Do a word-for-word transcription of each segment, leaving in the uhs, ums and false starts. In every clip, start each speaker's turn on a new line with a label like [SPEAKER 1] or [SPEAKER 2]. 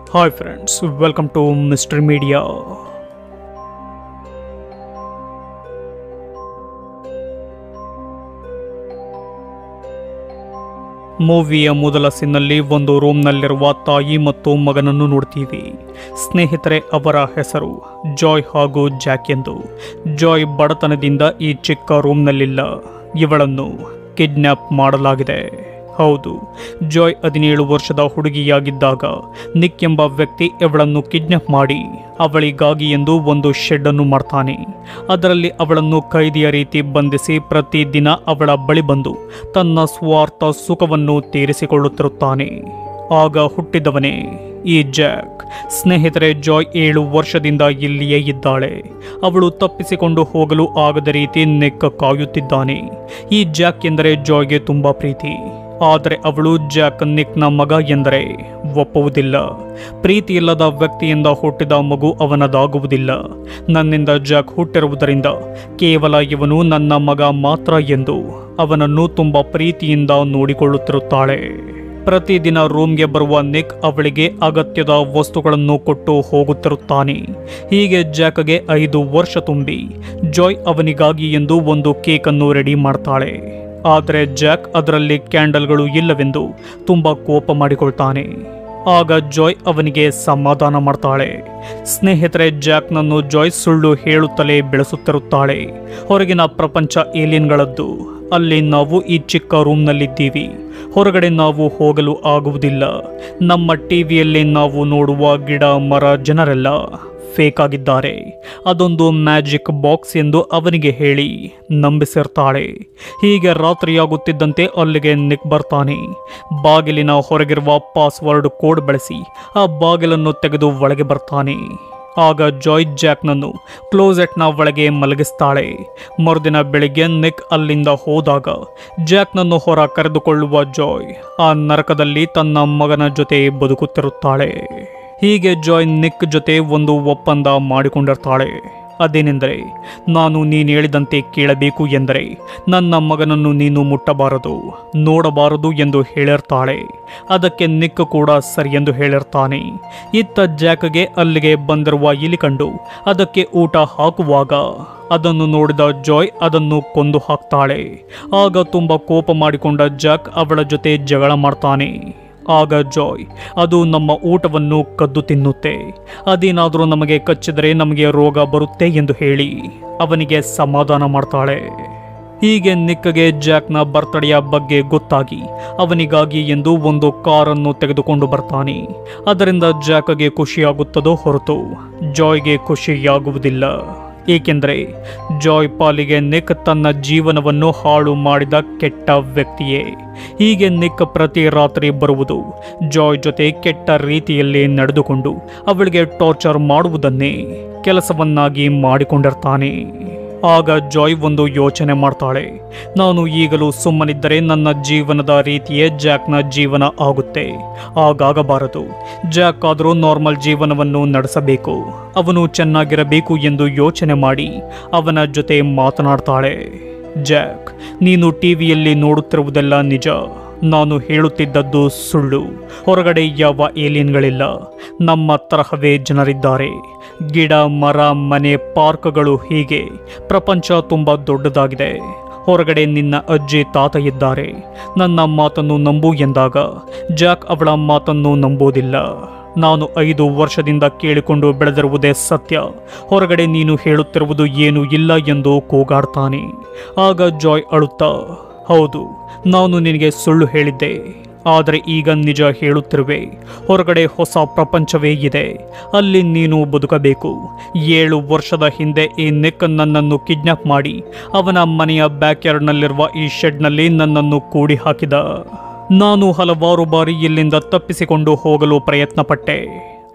[SPEAKER 1] Hi friends, welcome to Mystery Media. ಮೂವಿಯ ಮೊದಲ ಸೀನ್ನಲ್ಲಿ ಒಂದು ರೂಮ್ನಲ್ಲಿರುವ ತಾಯಿ ಮತ್ತು ಮಗನನ್ನು ನೋಡ್ತೀವಿ. ಸ್ನೇಹಿತರೆ, ಅವರ ಹೆಸರು ಜಾಯ್ ಹಾಗೂ ಜಾಕ್ ಎಂದು. ಜಾಯ್ ಬಡತನದಿಂದ ಈ ಚಿಕ್ಕ ರೂಮ್ನಲ್ಲಿಲ್ಲ. ಇವಳನ್ನು ಕಿಡ್ನ್ಯಾಪ್ ಮಾಡಲಾಗಿದೆ. ಹೌದು, ಜಾಯ್ ಹದಿನೇಳು ವರ್ಷದ ಹುಡುಗಿಯಾಗಿದ್ದಾಗ ನಿಕ್ ಎಂಬ ವ್ಯಕ್ತಿ ಇವಳನ್ನು ಕಿಡ್ನ್ಯಾಪ್ ಮಾಡಿ ಅವಳಿಗಾಗಿ ಎಂದು ಒಂದು ಶೆಡ್ ಅನ್ನು ಮಾಡ್ತಾನೆ. ಅದರಲ್ಲಿ ಅವಳನ್ನು ಕೈದಿಯ ರೀತಿ ಬಂಧಿಸಿ ಪ್ರತಿದಿನ ಅವಳ ಬಳಿ ಬಂದು ತನ್ನ ಸ್ವಾರ್ಥ ಸುಖವನ್ನು ತೀರಿಸಿಕೊಳ್ಳುತ್ತಿರುತ್ತಾನೆ. ಆಗ ಹುಟ್ಟಿದವನೇ ಈ ಜಾಕ್. ಸ್ನೇಹಿತರೆ, ಜಾಯ್ ಏಳು ವರ್ಷದಿಂದ ಇಲ್ಲಿಯೇ ಇದ್ದಾಳೆ. ಅವಳು ತಪ್ಪಿಸಿಕೊಂಡು ಹೋಗಲು ಆಗದ ರೀತಿ ನಿಕ್ ಕಾಯುತ್ತಿದ್ದಾನೆ. ಈ ಜಾಕ್ ಎಂದರೆ ಜಾಯ್ಗೆ ತುಂಬಾ ಪ್ರೀತಿ. ಆದರೆ ಅವಳು ಜಾಕ್ ನಿಕ್ನ ಮಗ ಎಂದರೆ ಒಪ್ಪುವುದಿಲ್ಲ. ಪ್ರೀತಿಯಿಲ್ಲದ ವ್ಯಕ್ತಿಯಿಂದ ಹುಟ್ಟಿದ ಮಗು ಅವನದಾಗುವುದಿಲ್ಲ. ನನ್ನಿಂದ ಜಾಕ್ ಹುಟ್ಟಿರುವುದರಿಂದ ಕೇವಲ ಇವನು ನನ್ನ ಮಗ ಮಾತ್ರ ಎಂದು ಅವನನ್ನು ತುಂಬ ಪ್ರೀತಿಯಿಂದ ನೋಡಿಕೊಳ್ಳುತ್ತಿರುತ್ತಾಳೆ. ಪ್ರತಿದಿನ ರೂಮ್ಗೆ ಬರುವ ನಿಕ್ ಅವಳಿಗೆ ಅಗತ್ಯದ ವಸ್ತುಗಳನ್ನು ಕೊಟ್ಟು ಹೋಗುತ್ತಿರುತ್ತಾನೆ. ಹೀಗೆ ಜಾಕ್ಗೆ ಐದು ವರ್ಷ ತುಂಬಿ ಜಾಯ್ ಅವನಿಗಾಗಿ ಎಂದು ಒಂದು ಕೇಕನ್ನು ರೆಡಿ ಮಾಡ್ತಾಳೆ. ಆದರೆ ಜಾಕ್ ಅದರಲ್ಲಿ ಕ್ಯಾಂಡಲ್ಗಳು ಇಲ್ಲವೆಂದು ತುಂಬ ಕೋಪ ಮಾಡಿಕೊಳ್ತಾನೆ. ಆಗ ಜಾಯ್ ಅವನಿಗೆ ಸಮಾಧಾನ ಮಾಡ್ತಾಳೆ. ಸ್ನೇಹಿತರೆ, ಜಾಕ್ನನ್ನು ಜಾಯ್ ಸುಳ್ಳು ಹೇಳುತ್ತಲೇ ಬೆಳೆಸುತ್ತಿರುತ್ತಾಳೆ. ಹೊರಗಿನ ಪ್ರಪಂಚ ಏಲಿಯನ್ಗಳದ್ದು. ಅಲ್ಲಿ ನಾವು ಈ ಚಿಕ್ಕ ರೂಮ್ನಲ್ಲಿದ್ದೀವಿ. ಹೊರಗಡೆ ನಾವು ಹೋಗಲು ಆಗುವುದಿಲ್ಲ. ನಮ್ಮ ಟಿವಿಯಲ್ಲಿ ನಾವು ನೋಡುವ ಗಿಡ ಮರ ಜನರೆಲ್ಲ ಫೇಕ್ ಆಗಿದ್ದಾರೆ. ಅದೊಂದು ಮ್ಯಾಜಿಕ್ ಬಾಕ್ಸ್ ಎಂದು ಅವನಿಗೆ ಹೇಳಿ ನಂಬಿಸಿರ್ತಾಳೆ. ಹೀಗೆ ರಾತ್ರಿಯಾಗುತ್ತಿದ್ದಂತೆ ಅಲ್ಲಿಗೆ ನಿಕ್ ಬರ್ತಾನೆ. ಬಾಗಿಲಿನ ಹೊರಗಿರುವ ಪಾಸ್ವರ್ಡ್ ಕೋಡ್ ಬಳಸಿ ಆ ಬಾಗಿಲನ್ನು ತೆಗೆದು ಒಳಗೆ ಬರ್ತಾನೆ. ಆಗ ಜಾಯ್ ಜಾಕ್ನನ್ನು ಕ್ಲೋಸೆಟ್ನ ಒಳಗೆ ಮಲಗಿಸ್ತಾಳೆ. ಮರುದಿನ ಬೆಳಿಗ್ಗೆ ನಿಕ್ ಅಲ್ಲಿಂದ ಹೋದಾಗ ಜಾಕ್ನನ್ನು ಹೊರ ಕರೆದುಕೊಳ್ಳುವ ಜಾಯ್ ಆ ನರಕದಲ್ಲಿ ತನ್ನ ಮಗನ ಜೊತೆ ಬದುಕುತ್ತಿರುತ್ತಾಳೆ. ಹೀಗೆ ಜಾಯ್ ನಿಕ್ ಜೊತೆ ಒಂದು ಒಪ್ಪಂದ ಮಾಡಿಕೊಂಡಿರ್ತಾಳೆ. ಅದೇನೆಂದರೆ, ನಾನು ನೀನು ಹೇಳಿದಂತೆ ಕೇಳಬೇಕು ಎಂದರೆ ನನ್ನ ಮಗನನ್ನು ನೀನು ಮುಟ್ಟಬಾರದು, ನೋಡಬಾರದು ಎಂದು ಹೇಳಿರ್ತಾಳೆ. ಅದಕ್ಕೆ ನಿಕ್ ಕೂಡ ಸರಿ ಎಂದು ಹೇಳಿರ್ತಾನೆ. ಇತ್ತ ಜಾಕ್ಗೆ ಅಲ್ಲಿಗೆ ಬಂದಿರುವ ಇಲಿ ಕಂಡು ಅದಕ್ಕೆ ಊಟ ಹಾಕುವಾಗ ಅದನ್ನು ನೋಡಿದ ಜಾಯ್ ಅದನ್ನು ಕೊಂದು ಹಾಕ್ತಾಳೆ. ಆಗ ತುಂಬ ಕೋಪ ಮಾಡಿಕೊಂಡ ಜಾಕ್ ಅವಳ ಜೊತೆ ಜಗಳ ಮಾಡ್ತಾನೆ. ಆಗ ಜಾಯ್, ಅದು ನಮ್ಮ ಊಟವನ್ನು ಕದ್ದು ತಿನ್ನುತ್ತೆ, ಅದೇನಾದರೂ ನಮಗೆ ಕಚ್ಚಿದರೆ ನಮಗೆ ರೋಗ ಬರುತ್ತೆ ಎಂದು ಹೇಳಿ ಅವನಿಗೆ ಸಮಾಧಾನ ಮಾಡ್ತಾಳೆ. ಹೀಗೆ ನಿಕ್ಗೆ ಜಾಕ್ನ ಬರ್ತ್ಡೇಯ ಬಗ್ಗೆ ಗೊತ್ತಾಗಿ ಅವನಿಗಾಗಿ ಎಂದು ಒಂದು ಕಾರನ್ನು ತೆಗೆದುಕೊಂಡು ಬರ್ತಾನೆ. ಅದರಿಂದ ಜಾಕ್ಗೆ ಖುಷಿಯಾಗುತ್ತದೋ ಹೊರತು ಜಾಯ್ಗೆ ಖುಷಿಯಾಗುವುದಿಲ್ಲ. ಏಕೆಂದರೆ ಜಾಯ್ ಪಾಲಿಗೆ ನಿಕ್ ತನ್ನ ಜೀವನವನ್ನು ಹಾಳು ಮಾಡಿದ ಕೆಟ್ಟ ವ್ಯಕ್ತಿಯೇ. ಹೀಗೆ ನಿಕ್ ಪ್ರತಿ ರಾತ್ರಿ ಬರುವುದು, ಜಾಯ್ ಜೊತೆ ಕೆಟ್ಟ ರೀತಿಯಲ್ಲಿ ನಡೆದುಕೊಂಡು ಅವಳಿಗೆ ಟಾರ್ಚರ್ ಮಾಡುವುದನ್ನೇ ಕೆಲಸವನ್ನಾಗಿ ಮಾಡಿಕೊಂಡಿರ್ತಾನೆ. ಆಗ ಜಾಯ್ ಒಂದು ಯೋಚನೆ ಮಾಡ್ತಾಳೆ. ನಾನು ಈಗಲೂ ಸುಮ್ಮನಿದ್ದರೆ ನನ್ನ ಜೀವನದ ರೀತಿಯೇ ಜಾಕ್ನ ಜೀವನ ಆಗುತ್ತೆ. ಆಗಾಗಬಾರದು. ಜಾಕ್ ಆದರೂ ನಾರ್ಮಲ್ ಜೀವನವನ್ನು ನಡೆಸಬೇಕು, ಅವನು ಚೆನ್ನಾಗಿರಬೇಕು ಎಂದು ಯೋಚನೆ ಮಾಡಿ ಅವನ ಜೊತೆ ಮಾತನಾಡ್ತಾಳೆ. ಜಾಕ್, ನೀನು ಟಿವಿಯಲ್ಲಿ ನೋಡುತ್ತಿರುವುದೆಲ್ಲ ನಿಜ. ನಾನು ಹೇಳುತ್ತಿದ್ದದ್ದು ಸುಳ್ಳು. ಹೊರಗಡೆ ಯಾವ ಏಲಿಯನ್ಗಳಿಲ್ಲ. ನಮ್ಮ ತರಹವೇ ಜನರಿದ್ದಾರೆ. ಗಿಡ ಮರ ಮನೆ ಪಾರ್ಕ್ಗಳು, ಹೀಗೆ ಪ್ರಪಂಚ ತುಂಬ ದೊಡ್ಡದಾಗಿದೆ. ಹೊರಗಡೆ ನಿನ್ನ ಅಜ್ಜಿ ತಾತ ಇದ್ದಾರೆ. ನನ್ನ ಮಾತನ್ನು ನಂಬು ಎಂದಾಗ ಜಾಕ್ ಅವಳ ಮಾತನ್ನು ನಂಬೋದಿಲ್ಲ. ನಾನು ಐದು ವರ್ಷದಿಂದ ಕೇಳಿಕೊಂಡು ಬೆಳೆದಿರುವುದೇ ಸತ್ಯ. ಹೊರಗಡೆ ನೀನು ಹೇಳುತ್ತಿರುವುದು ಏನೂ ಇಲ್ಲ ಎಂದು ಕೂಗಾಡ್ತಾನೆ. ಆಗ ಜಾಯ್ ಅಳುತ್ತಾ, ಹೌದು, ನಾನು ನಿನಗೆ ಸುಳ್ಳು ಹೇಳಿದ್ದೆ, ಆದರೆ ಈಗ ನಿಜ ಹೇಳುತ್ತಿರುವೆ. ಹೊರಗಡೆ ಹೊಸ ಪ್ರಪಂಚವೇ ಇದೆ. ಅಲ್ಲಿ ನೀನು ಬದುಕಬೇಕು. ಏಳು ವರ್ಷದ ಹಿಂದೆ ಈ ನಿಕ್ ನನ್ನನ್ನು ಕಿಡ್ನ್ಯಾಪ್ ಮಾಡಿ ಅವನ ಮನೆಯ ಬ್ಯಾಕ್ಯಾರ್ಡ್ನಲ್ಲಿರುವ ಈ ಶೆಡ್ನಲ್ಲಿ ನನ್ನನ್ನು ಕೂಡಿ ಹಾಕಿದ. ನಾನು ಹಲವಾರು ಬಾರಿ ಇಲ್ಲಿಂದ ತಪ್ಪಿಸಿಕೊಂಡು ಹೋಗಲು ಪ್ರಯತ್ನಪಟ್ಟೆ.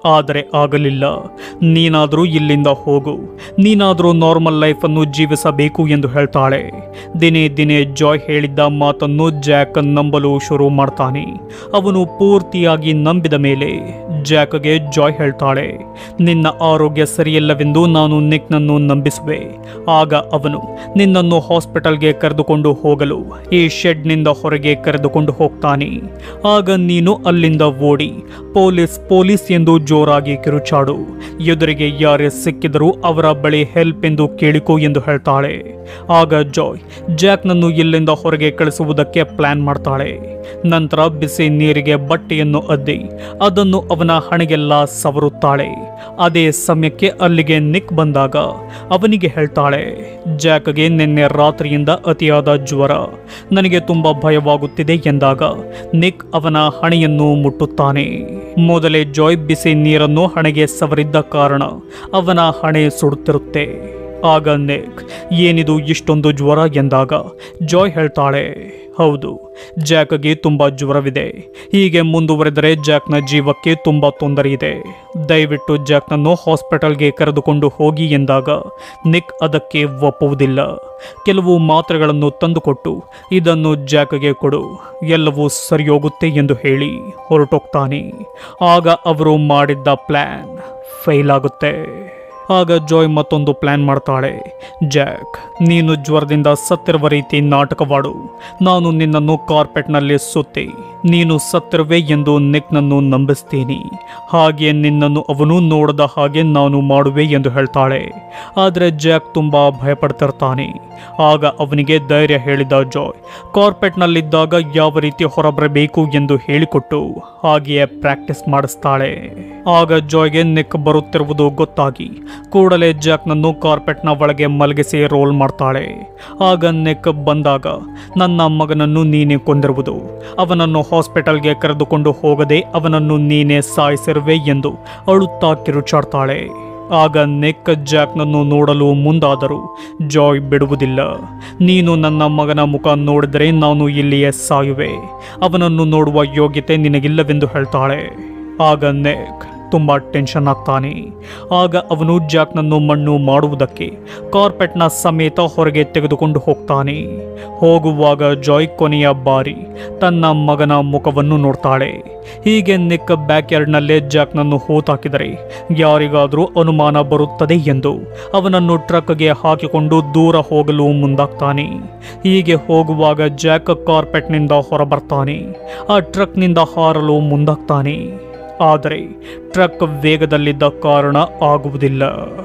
[SPEAKER 1] ಆದರೆ ಆಗಲಿಲ್ಲ. ನೀನಾದರೂ ಇಲ್ಲಿಂದ ಹೋಗು, ನೀನಾದರೂ ನಾರ್ಮಲ್ ಲೈಫನ್ನು ಜೀವಿಸಬೇಕು ಎಂದು ಹೇಳ್ತಾಳೆ. ದಿನೇ ದಿನೇ ಜಾಯ್ ಹೇಳಿದ್ದ ಮಾತನ್ನು ಜಾಕ್ ನಂಬಲು ಶುರು ಮಾಡ್ತಾನೆ. ಅವನು ಪೂರ್ತಿಯಾಗಿ ನಂಬಿದ ಮೇಲೆ ಜಾಕ್ಗೆ ಜಾಯ್ ಹೇಳ್ತಾಳೆ, ನಿನ್ನ ಆರೋಗ್ಯ ಸರಿಯಿಲ್ಲವೆಂದು ನಾನು ನಿಕ್ನನ್ನು ನಂಬಿಸುವೆ. ಆಗ ಅವನು ನಿನ್ನನ್ನು ಹಾಸ್ಪಿಟಲ್ಗೆ ಕರೆದುಕೊಂಡು ಹೋಗಲು ಈ ಶೆಡ್ನಿಂದ ಹೊರಗೆ ಕರೆದುಕೊಂಡು ಹೋಗ್ತಾನೆ. ಆಗ ನೀನು ಅಲ್ಲಿಂದ ಓಡಿ ಪೊಲೀಸ್ ಪೊಲೀಸ್ ಎಂದು ಜೋರಾಗಿ ಕಿರುಚಾಡು. ಎದುರಿಗೆ ಯಾರೇ ಸಿಕ್ಕಿದರೂ ಅವರ ಬಳಿ ಹೆಲ್ಪ್ ಎಂದು ಕೇಳಿಕೋ ಎಂದು ಹೇಳ್ತಾಳೆ. ಆಗ ಜಾಯ್ ಜಾಕ್ನನ್ನು ಇಲ್ಲಿಂದ ಹೊರಗೆ ಕಳಿಸುವುದಕ್ಕೆ ಪ್ಲಾನ್ ಮಾಡ್ತಾಳೆ. ನಂತರ ಬಿಸಿ ನೀರಿಗೆ ಬಟ್ಟೆಯನ್ನು ಅದ್ದಿ ಅದನ್ನು ಅವನ ಹಣೆಗೆಲ್ಲ ಸವರುತ್ತಾಳೆ. ಅದೇ ಸಮಯಕ್ಕೆ ಅಲ್ಲಿಗೆ ನಿಕ್ ಬಂದಾಗ ಅವನಿಗೆ ಹೇಳ್ತಾಳೆ, ಜಾಕ್ಗೆ ನಿನ್ನೆ ರಾತ್ರಿಯಿಂದ ಅತಿಯಾದ ಜ್ವರ, ನನಗೆ ತುಂಬಾ ಭಯವಾಗುತ್ತಿದೆ ಎಂದಾಗ ನಿಕ್ ಅವನ ಹಣೆಯನ್ನು ಮುಟ್ಟುತ್ತಾನೆ. ಮೊದಲೇ ಜಾಯ್ ಬಿಸಿ ನೀರನ್ನು ಹಣೆಗೆ ಸವರಿದ್ದ ಕಾರಣ ಅವನ ಹಣೆ ಸುಡುತ್ತಿರುತ್ತೆ. ಆಗ ನಿಕ್ ಏನಿದು ಇಷ್ಟೊಂದು ಜ್ವರ ಎಂದಾಗ ಜಾಯ್ ಹೇಳ್ತಾಳೆ, ಹೌದು, ಜಾಕ್ಗೆ ತುಂಬಾ ಜ್ವರವಿದೆ. ಹೀಗೆ ಮುಂದುವರೆದರೆ ಜಾಕ್ನ ಜೀವಕ್ಕೆ ತುಂಬಾ ತೊಂದರೆ ಇದೆ. ದಯವಿಟ್ಟು ಜಾಕ್ನನ್ನು ಹಾಸ್ಪಿಟಲ್ಗೆ ಕರೆದುಕೊಂಡು ಹೋಗಿ ಎಂದಾಗ ನಿಕ್ ಅದಕ್ಕೆ ಒಪ್ಪುವುದಿಲ್ಲ. ಕೆಲವು ಮಾತ್ರೆಗಳನ್ನು ತಂದುಕೊಟ್ಟು ಇದನ್ನು ಜಾಕ್ಗೆ ಕೊಡು, ಎಲ್ಲವೂ ಸರಿಯೋಗುತ್ತೆ ಎಂದು ಹೇಳಿ ಹೊರಟೋಗ್ತಾನೆ. ಆಗ ಅವರು ಮಾಡಿದ್ದ ಪ್ಲಾನ್ ಫೇಲ್ ಆಗುತ್ತೆ. ಆಗ ಜಾಯ್ ಮತ್ತೊಂದು ಪ್ಲಾನ್ ಮಾಡ್ತಾಳೆ. ಜಾಕ್, ನೀನು ಜ್ವರದಿಂದ ಸತ್ತಿರುವ ರೀತಿ ನಾಟಕವಾಡು. ನಾನು ನಿನ್ನನ್ನು ಕಾರ್ಪೆಟ್ನಲ್ಲಿ ಸುತ್ತಿ ನೀನು ಸತ್ತಿರುವೆ ಎಂದು ನಿಕ್ನನ್ನು ನಂಬಿಸ್ತೀನಿ. ಹಾಗೆ ನಿನ್ನನ್ನು ಅವನು ನೋಡದ ಹಾಗೆ ನಾನು ಮಾಡುವೆ ಎಂದು ಹೇಳ್ತಾಳೆ. ಆದರೆ ಜಾಕ್ ತುಂಬಾ ಭಯಪಡ್ತಿರ್ತಾನೆ. ಆಗ ಅವನಿಗೆ ಧೈರ್ಯ ಹೇಳಿದ ಜಾಯ್ ಕಾರ್ಪೆಟ್ನಲ್ಲಿದ್ದಾಗ ಯಾವ ರೀತಿ ಹೊರಬರಬೇಕು ಎಂದು ಹೇಳಿಕೊಟ್ಟು ಹಾಗೆಯೇ ಪ್ರಾಕ್ಟೀಸ್ ಮಾಡಿಸ್ತಾಳೆ. ಆಗ ಜಾಯ್ಗೆ ನಿಕ್ ಬರುತ್ತಿರುವುದು ಗೊತ್ತಾಗಿ ಕೂಡಲೇ ಜಾಕ್ನನ್ನು ಕಾರ್ಪೆಟ್ನ ಒಳಗೆ ಮಲಗಿಸಿ ರೋಲ್ ಮಾಡ್ತಾಳೆ. ಆಗ ನಿಕ್ ಬಂದಾಗ ನನ್ನ ಮಗನನ್ನು ನೀನೇ ಕೊಂದಿರುವುದು, ಅವನನ್ನು ಹಾಸ್ಪಿಟಲ್ಗೆ ಕರೆದುಕೊಂಡು ಹೋಗದೆ ಅವನನ್ನು ನೀನೇ ಸಾಯಿಸಿರುವೆ ಎಂದು ಅಳುತ್ತಾ ಕಿರುಚಾಡ್ತಾಳೆ. ಆಗ ನಿಕ್ ಜಾಕ್ನನ್ನು ನೋಡಲು ಮುಂದಾದರೂ ಜಾಯ್ ಬಿಡುವುದಿಲ್ಲ. ನೀನು ನನ್ನ ಮಗನ ಮುಖ ನೋಡಿದರೆ ನಾನು ಇಲ್ಲಿಯೇ ಸಾಯುವೆ, ಅವನನ್ನು ನೋಡುವ ಯೋಗ್ಯತೆ ನಿನಗಿಲ್ಲವೆಂದು ಹೇಳ್ತಾಳೆ. ಆಗ ನಿಕ್ ತುಂಬಾ ಟೆನ್ಷನ್ ಆಗ್ತಾನೆ. ಆಗ ಅವನು ಜಾಕ್ನನ್ನು ಮಣ್ಣು ಮಾಡುವುದಕ್ಕೆ ಕಾರ್ಪೆಟ್ನ ಸಮೇತ ಹೊರಗೆ ತೆಗೆದುಕೊಂಡು ಹೋಗ್ತಾನೆ. ಹೋಗುವಾಗ ಜಾಯ್ ಕೊನೆಯ ಬಾರಿ ತನ್ನ ಮಗನ ಮುಖವನ್ನು ನೋಡ್ತಾಳೆ. ಹೀಗೆ ನಿಕ್ ಬ್ಯಾಕ್ಯಾರ್ಡ್ನಲ್ಲೇ ಜಾಕ್ನನ್ನು ಹೂತಾಕಿದರೆ ಯಾರಿಗಾದರೂ ಅನುಮಾನ ಬರುತ್ತದೆ ಎಂದು ಅವನನ್ನು ಟ್ರಕ್ಗೆ ಹಾಕಿಕೊಂಡು ದೂರ ಹೋಗಲು ಮುಂದಾಗ್ತಾನೆ. ಹೀಗೆ ಹೋಗುವಾಗ ಜಾಕ್ ಕಾರ್ಪೆಟ್ನಿಂದ ಹೊರಬರ್ತಾನೆ. ಆ ಟ್ರಕ್ನಿಂದ ಹಾರಲು ಮುಂದಾಗ್ತಾನೆ. ಆದರೆ ಟ್ರಕ್ ವೇಗದಲ್ಲಿದ್ದ ಕಾರಣ ಆಗುವುದಿಲ್ಲ.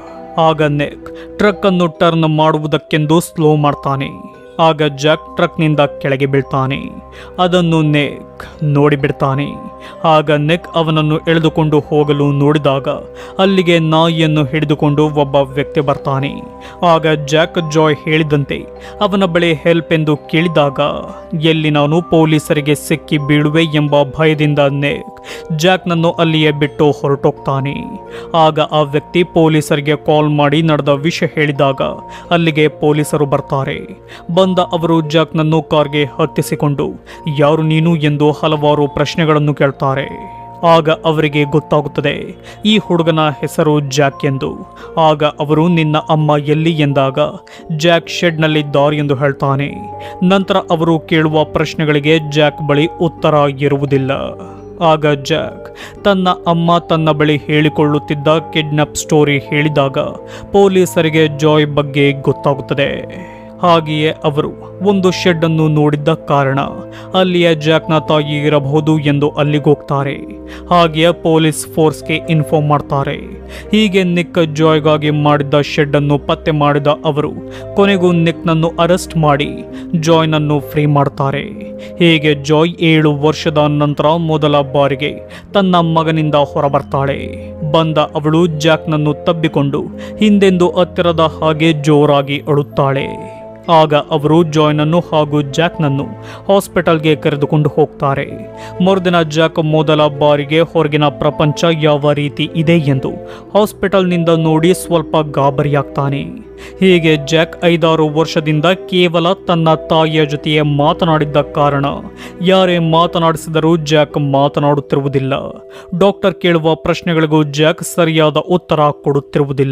[SPEAKER 1] ಆಗ ನಿಕ್ ಟ್ರಕ್ ಅನ್ನು ಟರ್ನ್ ಮಾಡುವುದಕ್ಕೆಂದು ಸ್ಲೋ ಮಾಡ್ತಾನೆ. ಆಗ ಜಾಕ್ ಟ್ರಕ್ನಿಂದ ಕೆಳಗೆ ಬೀಳ್ತಾನೆ. ಅದನ್ನು ನಿಕ್ ನೋಡಿಬಿಡ್ತಾನೆ. ಆಗ ನಿಕ್ ಅವನನ್ನು ಎಳೆದುಕೊಂಡು ಹೋಗಲು ನೋಡಿದಾಗ ಅಲ್ಲಿಗೆ ನಾಯಿಯನ್ನು ಹಿಡಿದುಕೊಂಡು ಒಬ್ಬ ವ್ಯಕ್ತಿ ಬರ್ತಾನೆ. ಆಗ ಜಾಕ್ ಜಾಯ್ ಹೇಳಿದಂತೆ ಅವನ ಬಳಿ ಹೆಲ್ಪ್ ಎಂದು ಕೇಳಿದಾಗ ಎಲ್ಲಿ ನಾನು ಪೊಲೀಸರಿಗೆ ಸಿಕ್ಕಿ ಬೀಳುವೆ ಎಂಬ ಭಯದಿಂದ ನಿಕ್ ಜಾಕ್ನನ್ನು ಅಲ್ಲಿಯೇ ಬಿಟ್ಟು ಹೊರಟೋಗ್ತಾನೆ. ಆಗ ಆ ವ್ಯಕ್ತಿ ಪೊಲೀಸರಿಗೆ ಕಾಲ್ ಮಾಡಿ ನಡೆದ ವಿಷಯ ಹೇಳಿದಾಗ ಅಲ್ಲಿಗೆ ಪೊಲೀಸರು ಬರ್ತಾರೆ. ಬಂದ ಅವರು ಜಾಕ್ನನ್ನು ಕಾರ್ಗೆ ಹತ್ತಿಸಿಕೊಂಡು ಯಾರು ನೀನು ಎಂದು ಹಲವಾರು ಪ್ರಶ್ನೆಗಳನ್ನು ಕೇಳ್ತಾರೆ. ಆಗ ಅವರಿಗೆ ಗೊತ್ತಾಗುತ್ತದೆ ಈ ಹುಡುಗನ ಹೆಸರು ಜಾಕ್ ಎಂದು. ಆಗ ಅವರು ನಿನ್ನ ಅಮ್ಮ ಎಲ್ಲಿ ಎಂದಾಗ ಜಾಕ್ ಶೆಡ್ನಲ್ಲಿದ್ದಾರೆ ಎಂದು ಹೇಳ್ತಾನೆ. ನಂತರ ಅವರು ಕೇಳುವ ಪ್ರಶ್ನೆಗಳಿಗೆ ಜಾಕ್ ಬಳಿ ಉತ್ತರ ಇರುವುದಿಲ್ಲ. ಆಗ ಜಾಕ್ ತನ್ನ ಅಮ್ಮ ತನ್ನ ಬಳಿ ಹೇಳಿಕೊಳ್ಳುತ್ತಿದ್ದ ಕಿಡ್ನಾಪ್ ಸ್ಟೋರಿ ಹೇಳಿದಾಗ ಪೊಲೀಸರಿಗೆ ಜಾಯ್ ಬಗ್ಗೆ ಗೊತ್ತಾಗುತ್ತದೆ. ಹಾಗೆಯೇ ಅವರು ಒಂದು ಶೆಡ್ ಅನ್ನು ನೋಡಿದ್ದ ಕಾರಣ ಅಲ್ಲಿಯ ಜಾಕ್ನ ತಾಯಿ ಇರಬಹುದು ಎಂದು ಅಲ್ಲಿಗೆ ಹೋಗ್ತಾರೆ. ಹಾಗೆಯೇ ಪೊಲೀಸ್ ಫೋರ್ಸ್ಗೆ ಇನ್ಫಾರ್ಮ್ ಮಾಡ್ತಾರೆ. ಹೀಗೆ ನಿಕ್ ಜಾಯ್ಗಾಗಿ ಮಾಡಿದ್ದ ಶೆಡ್ ಅನ್ನು ಪತ್ತೆ ಮಾಡಿದ ಅವರು ಕೊನೆಗೂ ನಿಕ್ನನ್ನು ಅರೆಸ್ಟ್ ಮಾಡಿ ಜಾಯ್ನನ್ನು ಫ್ರೀ ಮಾಡ್ತಾರೆ. ಹೀಗೆ ಜಾಯ್ ಏಳು ವರ್ಷದ ನಂತರ ಮೊದಲ ಬಾರಿಗೆ ತನ್ನ ಮಗನಿಂದ ಹೊರಬರ್ತಾಳೆ. ಬಂದ ಅವಳು ಜಾಕ್ನನ್ನು ತಬ್ಬಿಕೊಂಡು ಹಿಂದೆಂದು ಹತ್ತಿರದ ಹಾಗೆ ಜೋರಾಗಿ ಅಳುತ್ತಾಳೆ. ಆಗ ಅವರು ಜಾಯ್ನನ್ನು ಹಾಗೂ ಜಾಕ್ನನ್ನು ಹಾಸ್ಪಿಟಲ್ಗೆ ಕರೆದುಕೊಂಡು ಹೋಗ್ತಾರೆ. ಮರುದಿನ ಜಾಕ್ ಮೊದಲ ಬಾರಿಗೆ ಹೊರಗಿನ ಪ್ರಪಂಚ ಯಾವ ರೀತಿ ಇದೆ ಎಂದು ಹಾಸ್ಪಿಟಲ್ನಿಂದ ನೋಡಿ ಸ್ವಲ್ಪ ಗಾಬರಿಯಾಗ್ತಾನೆ. ಹೀಗೆ ಜಾಕ್ ಐದಾರು ವರ್ಷದಿಂದ ಕೇವಲ ತನ್ನ ತಾಯಿಯ ಜೊತೆಯೇ ಮಾತನಾಡಿದ್ದ ಕಾರಣ ಯಾರೇ ಮಾತನಾಡಿಸಿದರೂ ಜಾಕ್ ಮಾತನಾಡುತ್ತಿರುವುದಿಲ್ಲ. ಡಾಕ್ಟರ್ ಕೇಳುವ ಪ್ರಶ್ನೆಗಳಿಗೂ ಜಾಕ್ ಸರಿಯಾದ ಉತ್ತರ ಕೊಡುತ್ತಿರುವುದಿಲ್ಲ.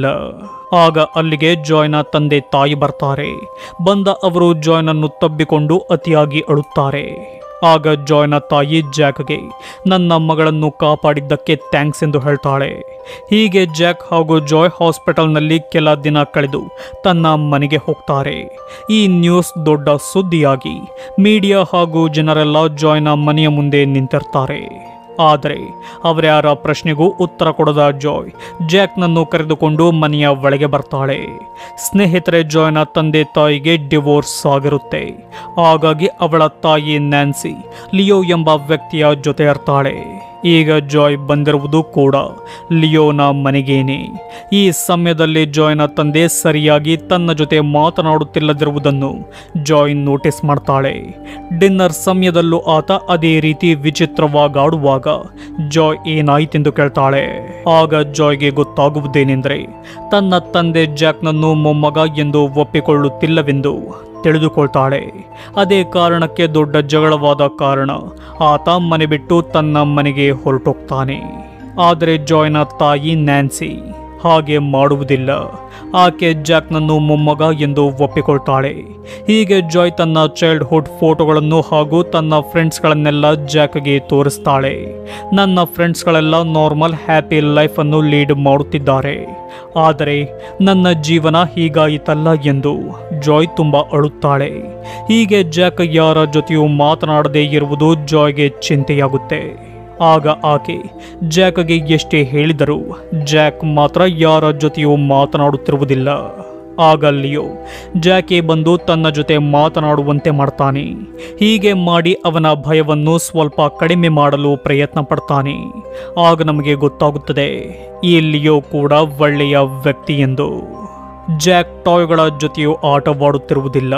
[SPEAKER 1] ಆಗ ಅಲ್ಲಿಗೆ ಜಾಯ್ನ ತಂದೆ ತಾಯಿ ಬರ್ತಾರೆ. ಬಂದ ಅವರು ಜಾಯ್ನನ್ನು ತಬ್ಬಿಕೊಂಡು ಅತಿಯಾಗಿ ಅಳುತ್ತಾರೆ. ಆಗ ಜಾಯ್ನ ತಾಯಿ ಜಾಕ್ಗೆ ನನ್ನ ಮಗಳನ್ನು ಕಾಪಾಡಿದ್ದಕ್ಕೆ ಥ್ಯಾಂಕ್ಸ್ ಎಂದು ಹೇಳ್ತಾಳೆ. ಹೀಗೆ ಜಾಕ್ ಹಾಗೂ ಜಾಯ್ ಹಾಸ್ಪಿಟಲ್ನಲ್ಲಿ ಕೆಲ ದಿನ ಕಳೆದು ತನ್ನ ಮನೆಗೆ ಹೋಗ್ತಾರೆ. ಈ ನ್ಯೂಸ್ ದೊಡ್ಡ ಸುದ್ದಿಯಾಗಿ ಮೀಡಿಯಾ ಹಾಗೂ ಜನರೆಲ್ಲ ಜಾಯ್ನ ಮನೆಯ ಮುಂದೆ ನಿಂತಿರ್ತಾರೆ. ಆದರೆ ಅವರ್ಯಾರ ಪ್ರಶ್ನೆಗೂ ಉತ್ತರ ಕೊಡದ ಜಾಯ್ ಜಾಕ್ನನ್ನು ಕರೆದುಕೊಂಡು ಮನೆಯ ಒಳಗೆ ಬರ್ತಾಳೆ. ಸ್ನೇಹಿತರೆ, ಜಾಯ್ನ ತಂದೆ ತಾಯಿಗೆ ಡಿವೋರ್ಸ್ ಆಗಿರುತ್ತೆ. ಹಾಗಾಗಿ ಅವಳ ತಾಯಿ ನ್ಯಾನ್ಸಿ ಲಿಯೋ ಎಂಬ ವ್ಯಕ್ತಿಯ ಜೊತೆ ಇರ್ತಾಳೆ. ಈಗ ಜಾಯ್ ಬಂದಿರುವುದು ಕೂಡ ಲಿಯೋನ ಮನೆಗೇನೆ. ಈ ಸಮಯದಲ್ಲಿ ಜಾಯ್ನ ತಂದೆ ಸರಿಯಾಗಿ ತನ್ನ ಜೊತೆ ಮಾತನಾಡುತ್ತಿಲ್ಲದಿರುವುದನ್ನು ಜಾಯ್ ನೋಟಿಸ್ ಮಾಡ್ತಾಳೆ. ಡಿನ್ನರ್ ಸಮಯದಲ್ಲೂ ಆತ ಅದೇ ರೀತಿ ವಿಚಿತ್ರವಾಗಾಡುವಾಗ ಜಾಯ್ ಏನಾಯ್ತೆಂದು ಕೇಳ್ತಾಳೆ. ಆಗ ಜಾಯ್ಗೆ ಗೊತ್ತಾಗುವುದೇನೆಂದರೆ ತನ್ನ ತಂದೆ ಜಾಕ್ನನ್ನು ಮೊಮ್ಮಗ ಎಂದು ಒಪ್ಪಿಕೊಳ್ಳುತ್ತಿಲ್ಲವೆಂದು ತಿಳಿದುಕೊಳ್ತಾಳೆ. ಅದೇ ಕಾರಣಕ್ಕೆ ದೊಡ್ಡ ಜಗಳವಾದ ಕಾರಣ ಆತ ಮನೆ ಬಿಟ್ಟು ತನ್ನ ಮನೆಗೆ ಹೊರಟೋಗ್ತಾನೆ. ಆದರೆ ಜಾಯ್ನ ತಾಯಿ ನ್ಯಾನ್ಸಿ ಹಾಗೆ ಮಾಡುವುದಿಲ್ಲ. ಆಕೆ ಜಾಕ್ನನ್ನು ಮೊಮ್ಮಗ ಎಂದು ಒಪ್ಪಿಕೊಳ್ತಾಳೆ. ಹೀಗೆ ಜಾಯ್ ತನ್ನ ಚೈಲ್ಡ್ಹುಡ್ ಫೋಟೋಗಳನ್ನು ಹಾಗೂ ತನ್ನ ಫ್ರೆಂಡ್ಸ್ಗಳನ್ನೆಲ್ಲ ಜಾಕ್ಗೆ ತೋರಿಸ್ತಾಳೆ. ನನ್ನ ಫ್ರೆಂಡ್ಸ್ಗಳೆಲ್ಲ ನಾರ್ಮಲ್ ಹ್ಯಾಪಿ ಲೈಫನ್ನು ಲೀಡ್ ಮಾಡುತ್ತಿದ್ದಾರೆ, ಆದರೆ ನನ್ನ ಜೀವನ ಹೀಗಾಯಿತಲ್ಲ ಎಂದು ಜಾಯ್ ತುಂಬ ಅಳುತ್ತಾಳೆ. ಹೀಗೆ ಜಾಕ್ ಯಾರ ಜೊತೆಯೂ ಮಾತನಾಡದೇ ಇರುವುದು ಜಾಯ್ಗೆ ಚಿಂತೆಯಾಗುತ್ತೆ. ಆಗ ಆಕೆ ಜಾಕ್ಗೆ ಎಷ್ಟೇ ಹೇಳಿದರೂ ಜಾಕ್ ಮಾತ್ರ ಯಾರ ಜೊತೆಯೂ ಮಾತನಾಡುತ್ತಿರುವುದಿಲ್ಲ. ಆಗ ಲಿಯೋ ಜಾಕೆ ಬಂದು ತನ್ನ ಜೊತೆ ಮಾತನಾಡುವಂತೆ ಮಾಡ್ತಾನೆ. ಹೀಗೆ ಮಾಡಿ ಅವನ ಭಯವನ್ನು ಸ್ವಲ್ಪ ಕಡಿಮೆ ಮಾಡಲು ಪ್ರಯತ್ನ ಪಡ್ತಾನೆ. ಆಗ ನಮಗೆ ಗೊತ್ತಾಗುತ್ತದೆ ಈ ಲಿಯೋ ಕೂಡ ಒಳ್ಳೆಯ ವ್ಯಕ್ತಿ ಎಂದು. ಜಾಕ್ ಟಾಯ್ಗಳ ಜೊತೆಯೂ ಆಟವಾಡುತ್ತಿರುವುದಿಲ್ಲ.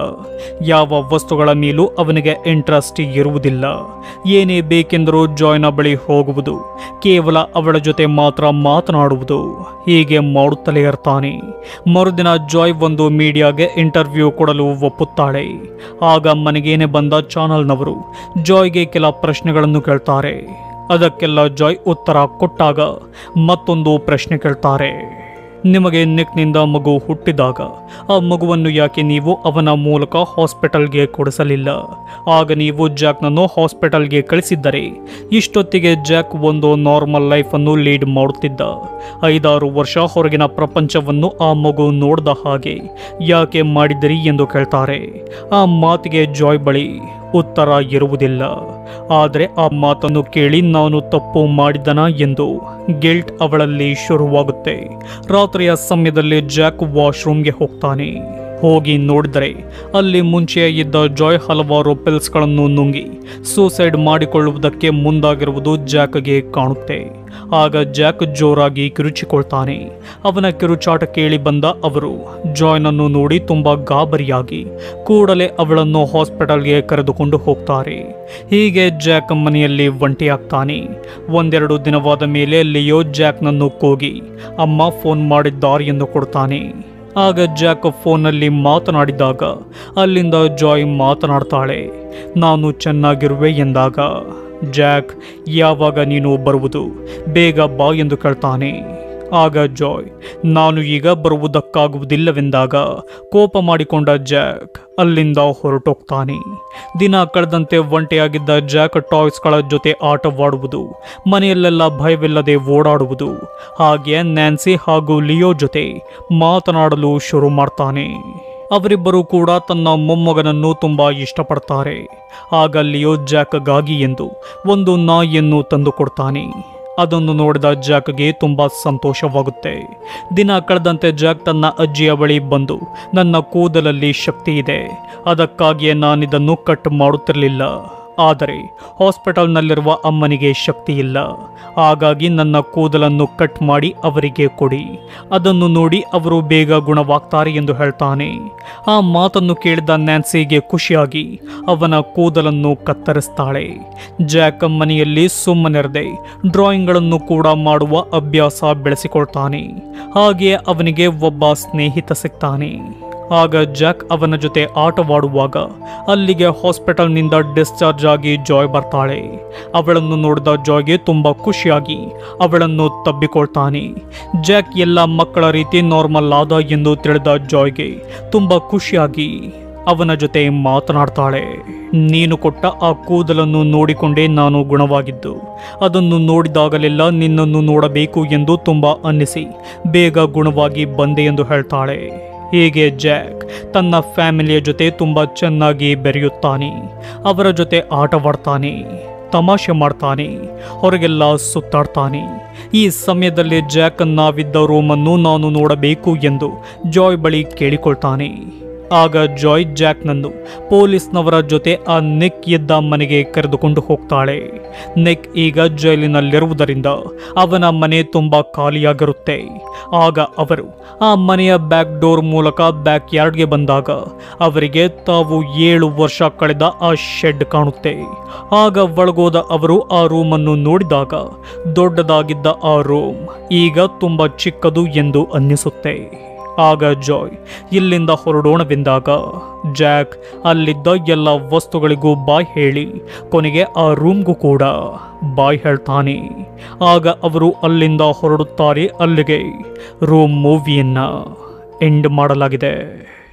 [SPEAKER 1] ಯಾವ ವಸ್ತುಗಳ ಮೇಲೂ ಅವನಿಗೆ ಇಂಟ್ರೆಸ್ಟ್ ಇರುವುದಿಲ್ಲ. ಏನೇ ಬೇಕೆಂದರೂ ಜಾಯ್ನ ಬಳಿ ಹೋಗುವುದು, ಕೇವಲ ಅವಳ ಜೊತೆ ಮಾತ್ರ ಮಾತನಾಡುವುದು, ಹೀಗೆ ಮಾಡುತ್ತಲೇ ಇರ್ತಾನೆ. ಮರುದಿನ ಜಾಯ್ ಒಂದು ಮೀಡಿಯಾಗೆ ಇಂಟರ್ವ್ಯೂ ಕೊಡಲು ಒಪ್ಪುತ್ತಾಳೆ. ಆಗ ಮನೆಗೇನೆ ಬಂದ ಚಾನಲ್ನವರು ಜಾಯ್ಗೆ ಕೆಲ ಪ್ರಶ್ನೆಗಳನ್ನು ಕೇಳ್ತಾರೆ. ಅದಕ್ಕೆಲ್ಲ ಜಾಯ್ ಉತ್ತರ ಕೊಟ್ಟಾಗ ಮತ್ತೊಂದು ಪ್ರಶ್ನೆ ಕೇಳ್ತಾರೆ. ನಿಮಗೆ ನಿಕ್ನಿಂದ ಮಗು ಹುಟ್ಟಿದಾಗ ಆ ಮಗುವನ್ನು ಯಾಕೆ ನೀವು ಅವನ ಮೂಲಕ ಹಾಸ್ಪಿಟಲ್ಗೆ ಕೊಡಿಸಲಿಲ್ಲ? ಆಗ ನೀವು ಜಾಕ್ನನ್ನು ಹಾಸ್ಪಿಟಲ್ಗೆ ಕಳಿಸಿದ್ದರೆ ಇಷ್ಟೊತ್ತಿಗೆ ಜಾಕ್ ಒಂದು ನಾರ್ಮಲ್ ಲೈಫನ್ನು ಲೀಡ್ ಮಾಡುತ್ತಿದ್ದ. ಐದಾರು ವರ್ಷ ಹೊರಗಿನ ಪ್ರಪಂಚವನ್ನು ಆ ಮಗು ನೋಡ್ದ ಹಾಗೆ ಯಾಕೆ ಮಾಡಿದಿರಿ ಎಂದು ಕೇಳ್ತಾರೆ. ಆ ಮಾತಿಗೆ ಜಾಯ್ ಬಳಿ ಉತ್ತರ ಇರುವುದಿಲ್ಲ. ಆದರೆ ಆ ಮಾತನ್ನು ಕೇಳಿ ನಾನು ತಪ್ಪು ಮಾಡಿದನ ಎಂದು ಗಿಲ್ಟ್ ಅವಳಲ್ಲಿ ಶುರುವಾಗುತ್ತೆ. ರಾತ್ರಿಯ ಸಮಯದಲ್ಲಿ ಜಾಕ್ ವಾಶ್ರೂಮ್ಗೆ ಹೋಗ್ತಾನೆ. ಹೋಗಿ ನೋಡಿದರೆ ಅಲ್ಲಿ ಮುಂಚೆ ಇದ್ದ ಜಾಯ್ ಹಲವಾರು ಪಿಲ್ಸ್ಗಳನ್ನು ನುಂಗಿ ಸೂಸೈಡ್ ಮಾಡಿಕೊಳ್ಳುವುದಕ್ಕೆ ಮುಂದಾಗಿರುವುದು ಜಾಕ್ಗೆ ಕಾಣುತ್ತೆ. ಆಗ ಜಾಕ್ ಜೋರಾಗಿ ಕಿರುಚಿಕೊಳ್ತಾನೆ. ಅವನ ಕಿರುಚಾಟ ಕೇಳಿ ಬಂದ ಅವರು ಜಾಯ್ನನ್ನು ನೋಡಿ ತುಂಬಾ ಗಾಬರಿಯಾಗಿ ಕೂಡಲೇ ಅವಳನ್ನು ಹಾಸ್ಪಿಟಲ್ಗೆ ಕರೆದುಕೊಂಡು ಹೋಗ್ತಾರೆ. ಹೀಗೆ ಜಾಕ್ ಮನೆಯಲ್ಲಿ ಒಂಟಿಯಾಗ್ತಾನೆ. ಒಂದೆರಡು ದಿನವಾದ ಮೇಲೆ ಲಿಯೋ ಜಾಕ್ನನ್ನು ಕೂಗಿ ಅಮ್ಮ ಫೋನ್ ಮಾಡಿದ್ದಾರೆ ಎಂದು ಕೊಡ್ತಾನೆ. ಆಗ ಜಾಕ್ ಫೋನ್ನಲ್ಲಿ ಮಾತನಾಡಿದಾಗ ಅಲ್ಲಿಂದ ಜಾಯ್ ಮಾತನಾಡ್ತಾಳೆ. ನಾನು ಚೆನ್ನಾಗಿರುವೆ ಎಂದಾಗ ಜಾಕ್ ಯಾವಾಗ ನೀನು ಬರುವುದು, ಬೇಗ ಬಾ ಎಂದು ಕೇಳ್ತಾನೆ. ಆಗ ಜಾಯ್ ನಾನು ಈಗ ಬರುವುದಕ್ಕಾಗುವುದಿಲ್ಲವೆಂದಾಗ ಕೋಪ ಮಾಡಿಕೊಂಡ ಜಾಕ್ ಅಲ್ಲಿಂದ ಹೊರಟೋಗ್ತಾನೆ. ದಿನ ಕಳೆದಂತೆ ಒಂಟಿಯಾಗಿದ್ದ ಜಾಕ್ ಟಾಯ್ಸ್ಗಳ ಜೊತೆ ಆಟವಾಡುವುದು, ಮನೆಯಲ್ಲೆಲ್ಲ ಭಯವಿಲ್ಲದೆ ಓಡಾಡುವುದು, ಹಾಗೆ ನ್ಯಾನ್ಸಿ ಹಾಗೂ ಲಿಯೋ ಜೊತೆ ಮಾತನಾಡಲು ಶುರು ಮಾಡ್ತಾನೆ. ಅವರಿಬ್ಬರು ಕೂಡ ತನ್ನ ಮೊಮ್ಮಗನನ್ನು ತುಂಬಾ ಇಷ್ಟಪಡ್ತಾರೆ. ಆಗ ಲಿಯೋ ಜಾಕ್ಗಾಗಿ ಎಂದು ಒಂದು ನಾಯಿಯನ್ನು ತಂದು ಕೊಡ್ತಾನೆ. ಅದನ್ನು ನೋಡಿದ ಜಾಕ್ಗೆ ತುಂಬಾ ಸಂತೋಷವಾಗುತ್ತೆ. ದಿನ ಕಳೆದಂತೆ ಜಾಕ್ ತನ್ನ ಅಜ್ಜಿಯ ಬಳಿ ಬಂದು ನನ್ನ ಕೂದಲಲ್ಲಿ ಶಕ್ತಿ ಇದೆ, ಅದಕ್ಕಾಗಿಯೇ ನಾನಿದನ್ನು ಕಟ್ ಮಾಡುತ್ತಿರಲಿಲ್ಲ, ಆದರೆ ಹಾಸ್ಪಿಟಲ್ನಲ್ಲಿರುವ ಅಮ್ಮನಿಗೆ ಶಕ್ತಿ ಇಲ್ಲ. ಹಾಗಾಗಿ ನನ್ನ ಕೂದಲನ್ನು ಕಟ್ ಮಾಡಿ ಅವರಿಗೆ ಕೊಡಿ. ಅದನ್ನು ನೋಡಿ ಅವರು ಬೇಗ ಗುಣವಾಗ್ತಾರೆ ಎಂದು ಹೇಳ್ತಾನೆ. ಆ ಮಾತನ್ನು ಕೇಳಿದ ನ್ಯಾನ್ಸಿಗೆ ಖುಷಿಯಾಗಿ ಅವನ ಕೂದಲನ್ನು ಕತ್ತರಿಸ್ತಾಳೆ. ಜಾಕ್ ಮನೆಯಲ್ಲಿ ಸುಮ್ಮನಿರದೆ ಡ್ರಾಯಿಂಗ್ಗಳನ್ನು ಕೂಡ ಮಾಡುವ ಅಭ್ಯಾಸ ಬೆಳೆಸಿಕೊಳ್ತಾನೆ. ಹಾಗೆಯೇ ಅವನಿಗೆ ಒಬ್ಬ ಸ್ನೇಹಿತ ಸಿಗ್ತಾನೆ. ಆಗ ಜಾಕ್ ಅವನ ಜೊತೆ ಆಟವಾಡುವಾಗ ಅಲ್ಲಿಗೆ ಹಾಸ್ಪಿಟಲ್ನಿಂದ ಡಿಸ್ಚಾರ್ಜ್ ಆಗಿ ಜಾಯ್ ಬರ್ತಾಳೆ. ಅವಳನ್ನು ನೋಡಿದ ಜಾಯ್ಗೆ ತುಂಬ ಖುಷಿಯಾಗಿ ಅವಳನ್ನು ತಬ್ಬಿಕೊಳ್ತಾನೆ. ಜಾಕ್ ಎಲ್ಲ ಮಕ್ಕಳ ರೀತಿ ನಾರ್ಮಲ್ ಆದ ಎಂದು ತಿಳಿದ ಜಾಯ್ಗೆ ತುಂಬ ಖುಷಿಯಾಗಿ ಅವನ ಜೊತೆ ಮಾತನಾಡ್ತಾಳೆ. ನೀನು ಕೊಟ್ಟ ಆ ಕೂದಲನ್ನು ನೋಡಿಕೊಂಡೇ ನಾನು ಗುಣವಾಗಿದ್ದು, ಅದನ್ನು ನೋಡಿದಾಗಲೆಲ್ಲ ನಿನ್ನನ್ನು ನೋಡಬೇಕು ಎಂದು ತುಂಬ ಅನ್ನಿಸಿ ಬೇಗ ಗುಣವಾಗಿ ಬಂದೆ ಎಂದು ಹೇಳ್ತಾಳೆ. ಹೀಗೆ ಜಾಕ್ ತನ್ನ ಫ್ಯಾಮಿಲಿಯ ಜೊತೆ ತುಂಬ ಚೆನ್ನಾಗಿ ಬೆರೆಯುತ್ತಾನೆ. ಅವರ ಜೊತೆ ಆಟವಾಡ್ತಾನೆ, ತಮಾಷೆ ಮಾಡ್ತಾನೆ, ಹೊರಗೆಲ್ಲ ಸುತ್ತಾಡ್ತಾನೆ. ಈ ಸಮಯದಲ್ಲಿ ಜಾಕ್ ನಾವಿದ್ದ ರೂಮನ್ನು ನಾನು ನೋಡಬೇಕು ಎಂದು ಜಾಯ್ ಬಳಿ ಕೇಳಿಕೊಳ್ತಾನೆ. ಆಗ ಜಾಯ್ ಜಾಕ್ನನ್ನು ಪೊಲೀಸ್ನವರ ಜೊತೆ ಆ ನಿಕ್ ಇದ್ದ ಮನೆಗೆ ಕರೆದುಕೊಂಡು ಹೋಗ್ತಾಳೆ. ನಿಕ್ ಈಗ ಜೈಲಿನಲ್ಲಿರುವುದರಿಂದ ಅವನ ಮನೆ ತುಂಬ ಖಾಲಿಯಾಗಿರುತ್ತೆ. ಆಗ ಅವರು ಆ ಮನೆಯ ಬ್ಯಾಕ್ ಡೋರ್ ಮೂಲಕ ಬ್ಯಾಕ್ ಯಾರ್ಡ್ಗೆ ಬಂದಾಗ ಅವರಿಗೆ ತಾವು ಏಳು ವರ್ಷ ಕಳೆದ ಆ ಶೆಡ್ ಕಾಣುತ್ತೆ. ಆಗ ಒಳಗೋದ ಅವರು ಆ ರೂಮನ್ನು ನೋಡಿದಾಗ ದೊಡ್ಡದಾಗಿದ್ದ ಆ ರೂಮ್ ಈಗ ತುಂಬ ಚಿಕ್ಕದು ಎಂದು ಅನ್ನಿಸುತ್ತೆ. ಆಗ ಜಾಯ್ ಇಲ್ಲಿಂದ ಹೊರಡೋಣವೆಂದಾಗ ಜಾಕ್ ಅಲ್ಲಿದ್ದ ಎಲ್ಲ ವಸ್ತುಗಳಿಗೂ ಬಾಯ್ ಹೇಳಿ ಕೊನೆಗೆ ಆ ರೂಮ್ಗೂ ಕೂಡ ಬಾಯ್ ಹೇಳ್ತಾನೆ. ಆಗ ಅವರು ಅಲ್ಲಿಂದ ಹೊರಡುತ್ತಾರೆ. ಅಲ್ಲಿಗೆ ರೂಮ್ ಮೂವಿಯನ್ನ ಎಂಡ್ ಮಾಡಲಾಗಿದೆ.